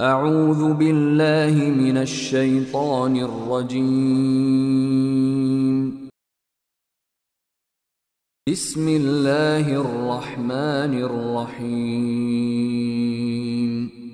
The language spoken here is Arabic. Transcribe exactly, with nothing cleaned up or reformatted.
أعوذ بالله من الشيطان الرجيم. بسم الله الرحمن الرحيم.